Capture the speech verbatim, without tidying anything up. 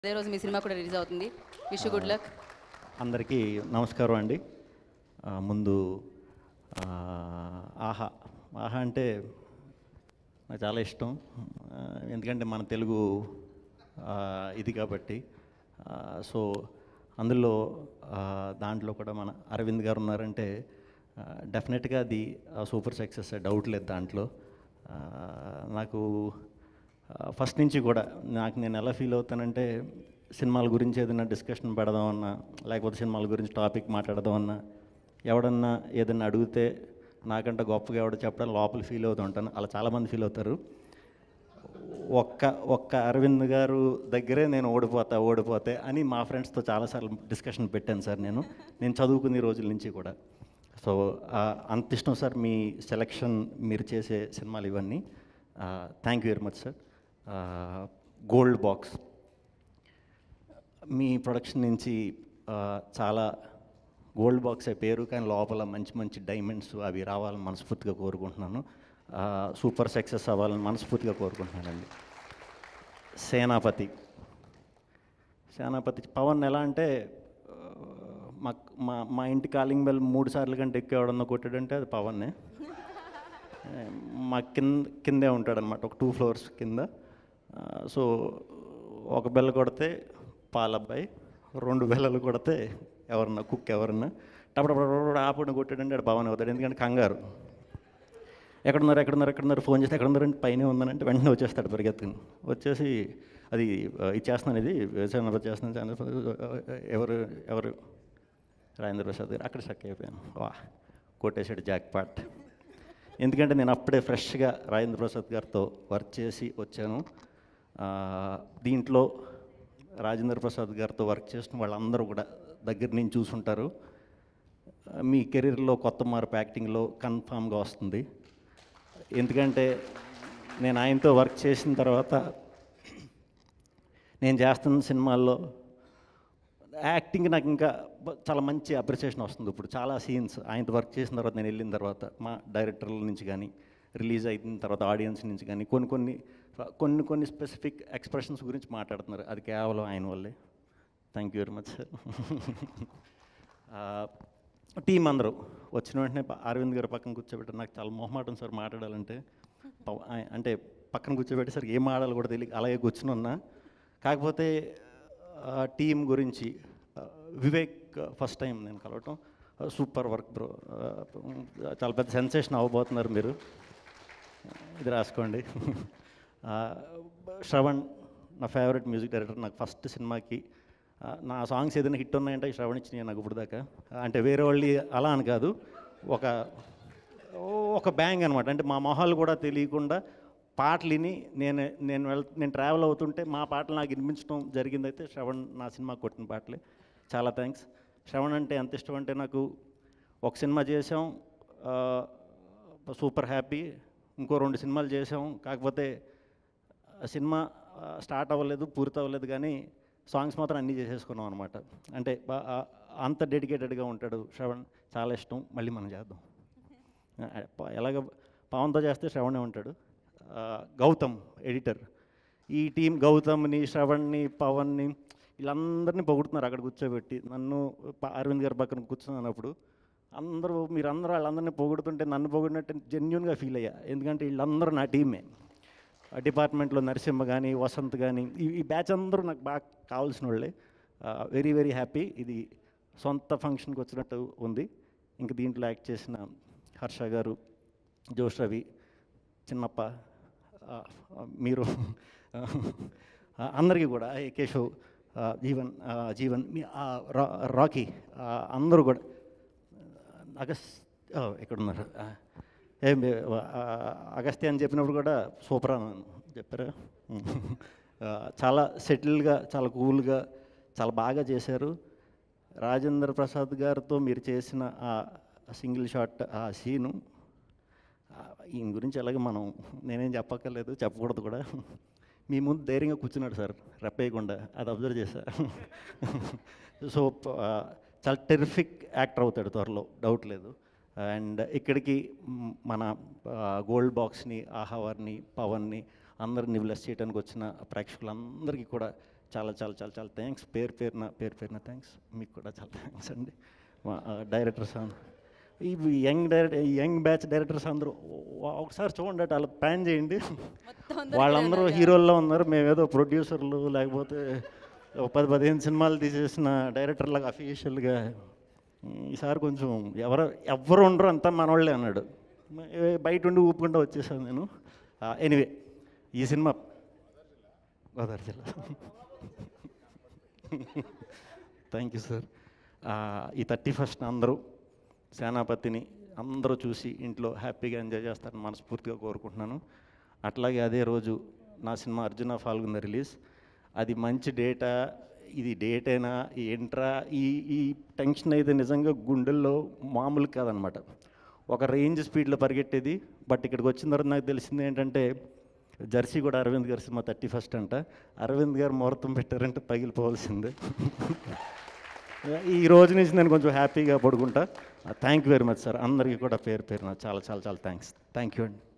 అదే రోజు మీ సినిమా కూడా రిలీజ్ అవుతుంది. Wish good luck. అందరికీ నమస్కారం అండి. ముందు ఆహా ఆహా అంటే నాకు చాలా ఇష్టం, ఎందుకంటే మన తెలుగు ఇది కాబట్టి. సో అందులో దాంట్లో కూడా మన అరవింద్ గారు ఉన్నారంటే డెఫినెట్గా అది సూపర్ సక్సెస్, డౌట్ లేదు దాంట్లో. నాకు ఫస్ట్ నుంచి కూడా నాకు నేను ఎలా ఫీల్ అవుతానంటే, సినిమాల గురించి ఏదైనా డిస్కషన్ పెడదామన్నా, లేకపోతే సినిమాల గురించి టాపిక్ మాట్లాడదామన్నా, ఎవడన్నా ఏదన్నా అడిగితే నాకంటే గొప్పగా ఎవడో చెప్పడం లోపల ఫీల్ అవుతూ ఉంటాను. అలా చాలామంది ఫీల్ అవుతారు. ఒక్క ఒక్క అరవింద్ గారు దగ్గరే నేను ఓడిపోతా ఓడిపోతే అని మా ఫ్రెండ్స్తో చాలాసార్లు డిస్కషన్ పెట్టాను సార్. నేను నేను చదువుకునే రోజుల నుంచి కూడా. సో అంత ఇష్టం సార్ మీ సెలెక్షన్, మీరు చేసే సినిమాలు ఇవన్నీ. Thank you very much sir. Gold box మీ ప్రొడక్షన్ నుంచి చాలా గోల్డ్ బాక్సే పేరు, కానీ లోపల మంచి మంచి డైమండ్స్ అవి రావాలని మనస్ఫూర్తిగా కోరుకుంటున్నాను. సూపర్ సక్సెస్ అవ్వాలని మనస్ఫూర్తిగా కోరుకుంటున్నానండి. సేనాపతి సేనాపతి పవన్ ఎలా అంటే, మా మా మా ఇంటి కాలింగ్ బెల్ మూడు సార్లు కంటే ఎక్కువ ఎవడన్నా కొట్టాడంటే అది పవన్నే. మా కింద కిందే ఉంటాడనమాట, ఒక టూ ఫ్లోర్స్ కింద. సో ఒక బెల్ల కొడితే పాలబ్బాయి, రెండు బెల్లలు కొడితే ఎవరన్నా కుక్ ఎవరన్నా టపటపడ ఆపడిని కొట్టాడంటే అది పవన్ అవుతాడు. ఎందుకంటే కంగారు, ఎక్కడున్నారు ఎక్కడున్నారు ఎక్కడున్నారు ఫోన్ చేస్తే ఎక్కడున్నారంటే పైన ఉందనంటే వెంటనే వచ్చేస్తాడు పరిగెత్తుకుని. వచ్చేసి అది ఇచ్చేస్తున్నాను, ఇది సేనాపతి చేస్తున్నాను, ఎవరు ఎవరు రాజేంద్ర ప్రసాద్ గారు. అక్కడ షక్ అయిపోయాను, వా కొట్టేసాడు జాక్ పాట్. ఎందుకంటే నేను అప్పుడే ఫ్రెష్గా రాజేంద్ర ప్రసాద్ గారితో వర్క్ చేసి వచ్చాను. దీంట్లో రాజేంద్ర ప్రసాద్ గారితో వర్క్ చేసిన వాళ్ళందరూ కూడా దగ్గర నుంచి చూసుంటారు. మీ కెరీర్లో కొత్త మార్పు యాక్టింగ్లో కన్ఫామ్గా వస్తుంది. ఎందుకంటే నేను ఆయనతో వర్క్ చేసిన తర్వాత నేను చేస్తున్న సినిమాల్లో యాక్టింగ్ నాకు ఇంకా చాలా మంచి అప్రిసియేషన్ వస్తుంది. ఇప్పుడు చాలా సీన్స్ ఆయనతో వర్క్ చేసిన తర్వాత, నేను వెళ్ళిన తర్వాత మా డైరెక్టర్ల నుంచి కానీ, రిలీజ్ అయిన తర్వాత ఆడియన్స్ నుంచి కానీ కొన్ని కొన్ని కొన్ని కొన్ని స్పెసిఫిక్ ఎక్స్ప్రెషన్స్ గురించి మాట్లాడుతున్నారు. అది కేవలం ఆయన వల్లే. Thank you very much sir. Team అందరూ వచ్చిన వెంటనే అరవింద్ గారు పక్కన కూర్చోబెట్టారు. నాకు చాలా మొహమాటం సార్ మాట్లాడాలంటే. అంటే పక్కన కూర్చోబెట్టేసరికి ఏం ఆడాలి కూడా తెలియక అలాగే కూర్చుని ఉన్నా. కాకపోతే టీం గురించి, వివేక్ ఫస్ట్ టైం నేను కలవటం, సూపర్ వర్క్ బ్రో, చాలా పెద్ద సెన్సేషన్ అవ్వబోతున్నారు మీరు, ఇది రాసుకోండి. శ్రవణ్ నా ఫేవరెట్ మ్యూజిక్ డైరెక్టర్. నాకు ఫస్ట్ సినిమాకి నా సాంగ్స్ ఏదైనా హిట్ ఉన్నాయంటే శ్రవణ్ ఇచ్చినాయి నాకు ఇప్పుడు దాకా. అంటే వేరే వాళ్ళు అలా అని కాదు, ఒక ఒక బ్యాంగ్ అనమాట. అంటే మా మొహాలు కూడా తెలియకుండా పాటలు విని నేను నేను వెళ్ నేను ట్రావెల్ అవుతుంటే మా పాటలు నాకు వినిపించడం జరిగిందైతే శ్రవణ్ నా సినిమా కొట్టిన పాటలే. చాలా థ్యాంక్స్. శ్రవణ్ అంటే ఎంత ఇష్టం అంటే, నాకు ఒక సినిమా చేసాం, సూపర్ హ్యాపీ. ఇంకో రెండు సినిమాలు చేసాం, కాకపోతే సినిమా స్టార్ట్ అవ్వలేదు, పూర్తి అవ్వలేదు, కానీ సాంగ్స్ మాత్రం అన్నీ చేసేసుకున్నాం అనమాట. అంటే అంత డెడికేటెడ్గా ఉంటాడు శ్రవణ్, చాలా ఇష్టం. మళ్ళీ మనం చేద్దాం. ఎలాగ పవన్తో చేస్తే శ్రవణే ఉంటాడు. గౌతమ్ ఎడిటర్. ఈ టీం గౌతమ్ని, శ్రవణ్ని, పవన్ని వీళ్ళందరినీ పొగుడుతున్నారు అక్కడ కూర్చోబెట్టి. నన్ను అరవింద్ గారి పక్కన కూర్చున్నప్పుడు అందరూ మీరందరూ వాళ్ళందరినీ పొగుడుతుంటే నన్ను పొగిడినట్టు జెన్యున్గా ఫీల్ అయ్యా. ఎందుకంటే వీళ్ళందరూ నా టీమే. డిపార్ట్మెంట్లో నరసింహ కానీ, వసంత్ కానీ, ఈ బ్యాచ్ అందరూ నాకు బాగా కావాల్సిన వాళ్ళే. Very very happy. ఇది సొంత ఫంక్షన్కి వచ్చినట్టు ఉంది. ఇంక దీంట్లో యాక్ట్ చేసిన హర్ష గారు, జోష్ రవి, చిన్నప్ప, మీరు అందరికీ కూడా, కేశవ్, జీవన్ జీవన్ రాకీ, అందరూ కూడా. అగస్ ఎక్కడున్నారు, ఏం అగస్త్య అని చెప్పినప్పుడు కూడా సూపర్ అని చెప్పారు. చాలా సెటిల్గా, చాలా కూల్గా, చాలా బాగా చేశారు. రాజేంద్ర ప్రసాద్ గారితో మీరు చేసిన ఆ సింగిల్ షాట్, ఆ సీను, ఈయన గురించి అలాగే మనం నేనేం చెప్పక్కర్లేదు, చెప్పకూడదు కూడా. మీ ముందు ధైర్యంగా కూర్చున్నాడు సార్, రెప్పేయకుండా. అది అబ్జర్వ్ చేశా. సో చాలా టెరిఫిక్ యాక్టర్ అవుతాడు త్వరలో, డౌట్ లేదు. అండ్ ఇక్కడికి మన గోల్డ్ బాక్స్ని, ఆహావారిని, పవన్ని అందరిని బ్లెస్ చేయడానికి వచ్చిన ప్రేక్షకులందరికీ కూడా చాలా చాలా చాలా చాలా థ్యాంక్స్, పేరు పేరున పేరు పేరున థ్యాంక్స్. మీకు కూడా చాలా థ్యాంక్స్ అండి. మా డైరెక్టర్స్ అందరూ, ఈ young director young batch directors అందరూ ఒకసారి చూడండి, అలా ప్యాన్ చేయండి. వాళ్ళందరూ హీరోల్లో ఉన్నారు, మేమేదో ప్రొడ్యూసర్లు లేకపోతే ఒక పది పదిహేను సినిమాలు తీసేసిన డైరెక్టర్లాగా అఫీషియల్గా. ఈసారి కొంచెం ఎవరు ఎవరు ఉండరు, అంతా మనవాళ్ళే అన్నాడు. బయట ఉండి ఊపుకుంటూ వచ్చేసాను నేను. ఎనీవే, ఈ సినిమా గోదావరి జిల్లా. Thank you sir. ఈ థర్టీ ఫస్ట్ అందరూ సేనాపతిని అందరూ చూసి ఇంట్లో హ్యాపీగా ఎంజాయ్ చేస్తారని మనస్ఫూర్తిగా కోరుకుంటున్నాను. అట్లాగే అదే రోజు నా సినిమా అర్జున ఫాల్గుణ రిలీజ్. అది మంచి డేటా, ఇది డేట్ అయినా ఏంట్రా, ఈ ఈ టెన్షన్ అయితే నిజంగా గుండెల్లో మామూలు కాదనమాట. ఒక రేంజ్ స్పీడ్లో పరిగెట్టేది. బట్ ఇక్కడికి వచ్చిన తర్వాత నాకు తెలిసింది ఏంటంటే, జెర్సీ కూడా అరవింద్ గారి సినిమా థర్టీ ఫస్ట్ అంట. అరవింద్ గారు ముహూర్తం పెట్టారంటే పగిలిపోవాల్సిందే. ఈ రోజు నుంచి నేను కొంచెం హ్యాపీగా పడుకుంటా. Thank you very much sir. అందరికీ కూడా పేరు పేరున చాలా చాలా చాలా థ్యాంక్స్. థ్యాంక్ యూ అండి.